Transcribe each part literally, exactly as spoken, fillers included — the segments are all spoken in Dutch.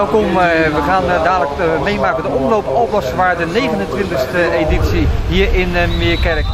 welkom. We gaan dadelijk meemaken de omloop Alblasswaard, de negenentwintigste editie hier in Meerkerk.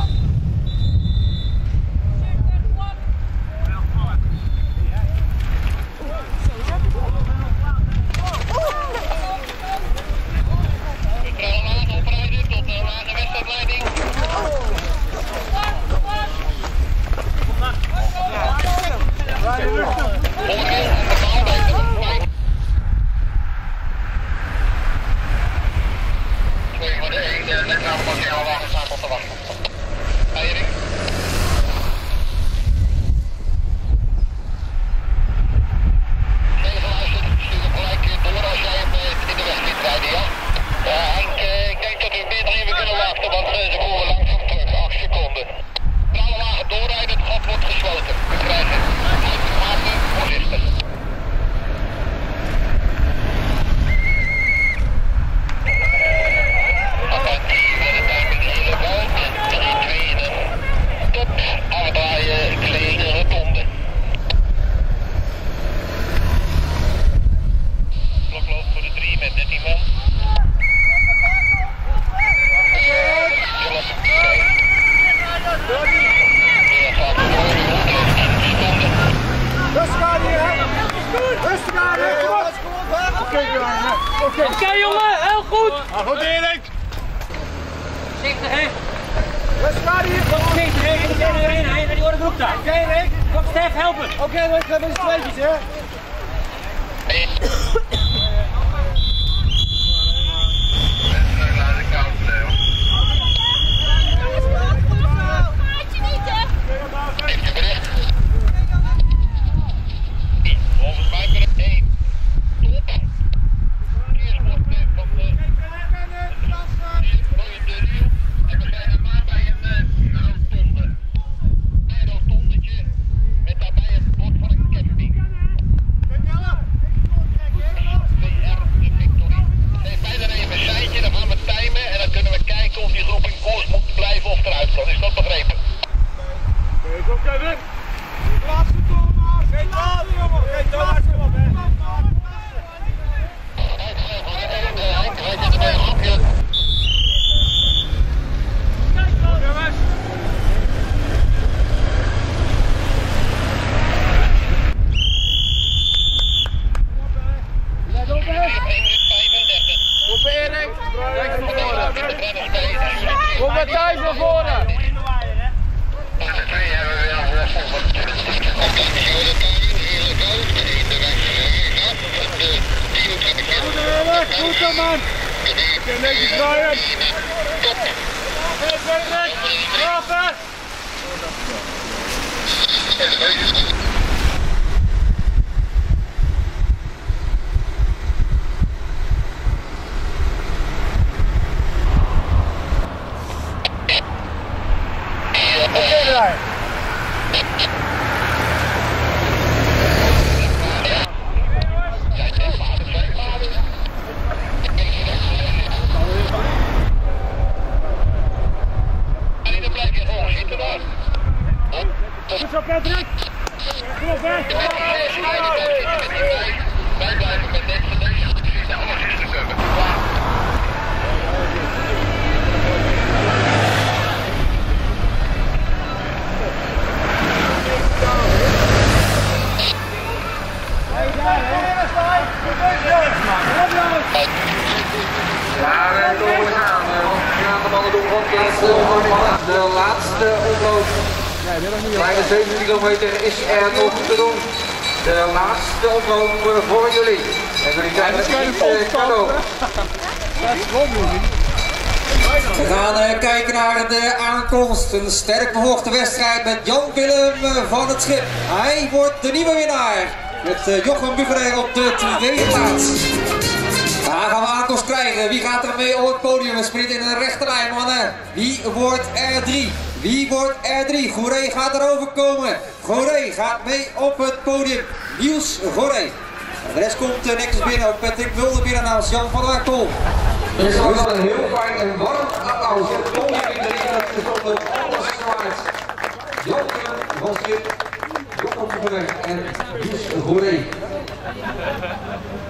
Oké okay, jongen, heel goed! Ah, goed Erik! zeventig hè? Rustig aan hier! zeventig hè, en die erin hè, en die orde groep daar. Oké Erik! Kom Stef helpen! Oké, okay, we hebben eens tweetjes hè! Kom maar thuis naar voren! Goed zo man! Oké, netjes draaien! Trappen! Oké, daar! Goed zo Patrick! Kom op hè! Wij blijven met dit van deze precies alles is te kunnen. Ja, we komen gaan. We gaan de mannen doen van de laatste omloop. Kleine zeven kilometer is er nog te doen. De laatste omloop voor jullie. En jullie zijn het niet cadeau. We gaan uh, kijken naar de aankomst. Een sterk bevochten wedstrijd met Jan Willem van het Schip. Hij wordt de nieuwe winnaar. Met uh, Jochem Bufferet op de tweede plaats. Daar gaan we aankomst krijgen. Wie gaat er mee op het podium? We sprinten in een rechte lijn, mannen. Wie wordt er drie? Wie wordt er drie? Goeree gaat erover komen. Goeree gaat mee op het podium. Niels Goeree. De rest komt uh, netjes binnen. Ook Patrick Mulder binnen namens Jan van Arkel. Er is ook een heel fijn en warm applaus. Het podium in de ring van de Alblasswaard. Jan Willem van Schip, Jochem Bufferet en Niels Goeree.